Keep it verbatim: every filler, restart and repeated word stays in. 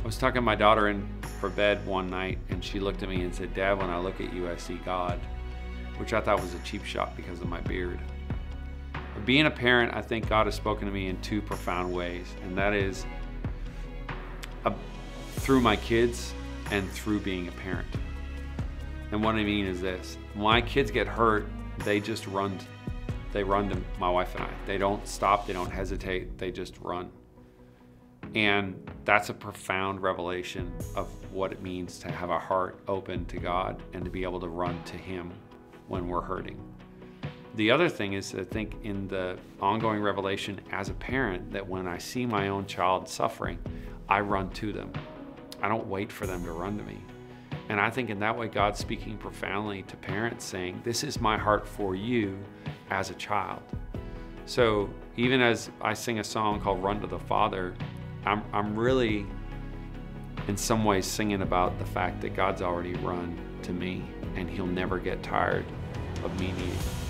was tucking my daughter in for bed one night, and she looked at me and said, "Dad, when I look at you, I see God," which I thought was a cheap shot because of my beard. But being a parent, I think God has spoken to me in two profound ways, and that is uh, through my kids and through being a parent. And what I mean is this: when my kids get hurt, they just run. They run to my wife and I. They don't stop, they don't hesitate, they just run. And that's a profound revelation of what it means to have a heart open to God and to be able to run to Him when we're hurting. The other thing is, I think, in the ongoing revelation as a parent, that when I see my own child suffering, I run to them. I don't wait for them to run to me. And I think in that way, God's speaking profoundly to parents, saying, this is my heart for you as a child. So even as I sing a song called Run to the Father, I'm, I'm really in some ways singing about the fact that God's already run to me, and He'll never get tired of me needing Him.